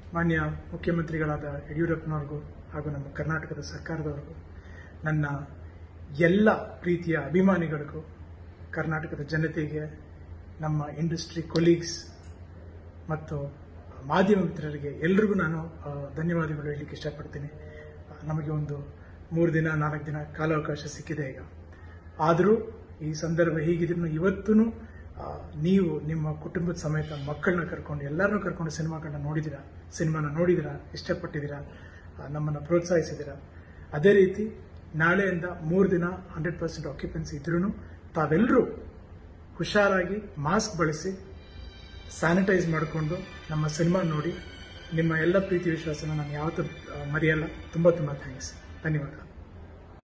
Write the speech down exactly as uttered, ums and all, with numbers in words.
ಮಾನ್ಯ ಮುಖ್ಯಮಂತ್ರಿಗಳಾದ ಯಡಿಯೂರಪ್ಪನವ್ರಿಗೂ ಹಾಗೂ ನಮ್ಮ ಕರ್ನಾಟಕದ ಸರ್ಕಾರದವರಿಗೂ, ನನ್ನ ಎಲ್ಲ ಪ್ರೀತಿಯ ಅಭಿಮಾನಿಗಳಿಗೂ, ಕರ್ನಾಟಕದ ಜನತೆಗೆ, ನಮ್ಮ ಇಂಡಸ್ಟ್ರಿ ಕೊಲೀಗ್ಸ್ ಮತ್ತು ಮಾಧ್ಯಮ ಮಿತ್ರರಿಗೆ ಎಲ್ರಿಗೂ ನಾನು ಧನ್ಯವಾದಗಳು ಹೇಳಲಿಕ್ಕೆ ಇಷ್ಟಪಡ್ತೀನಿ. ನಮಗೆ ಒಂದು ಮೂರು ದಿನ ನಾಲ್ಕು ದಿನ ಕಾಲಾವಕಾಶ ಸಿಕ್ಕಿದೆ ಈಗ. ಆದರೂ ಈ ಸಂದರ್ಭ ಹೀಗಿದ್ರು ಇವತ್ತೂ ನೀವು ನಿಮ್ಮ ಕುಟುಂಬದ ಸಮೇತ ಮಕ್ಕಳನ್ನ ಕರ್ಕೊಂಡು ಎಲ್ಲರನ್ನೂ ಕರ್ಕೊಂಡು ಸಿನಿಮಾಗಳನ್ನ ನೋಡಿದ್ದೀರಾ, ಸಿನಿಮಾನ ನೋಡಿದಿರಾ, ಇಷ್ಟಪಟ್ಟಿದ್ದೀರಾ, ನಮ್ಮನ್ನು ಪ್ರೋತ್ಸಾಹಿಸಿದ್ದೀರಾ. ಅದೇ ರೀತಿ ನಾಳೆಯಿಂದ ಮೂರು ದಿನ ಹಂಡ್ರೆಡ್ ಪರ್ಸೆಂಟ್ ಆಕ್ಯುಪೆನ್ಸಿ ಇದ್ರೂ ತಾವೆಲ್ಲರೂ ಹುಷಾರಾಗಿ ಮಾಸ್ಕ್ ಬಳಸಿ ಸ್ಯಾನಿಟೈಸ್ ಮಾಡಿಕೊಂಡು ನಮ್ಮ ಸಿನಿಮಾ ನೋಡಿ. ನಿಮ್ಮ ಎಲ್ಲ ಪ್ರೀತಿ ವಿಶ್ವಾಸನ ನಾನು ಯಾವತ್ತೂ ಮರೆಯಲ್ಲ. ತುಂಬ ತುಂಬ ಥ್ಯಾಂಕ್ಸ್. ಧನ್ಯವಾದ.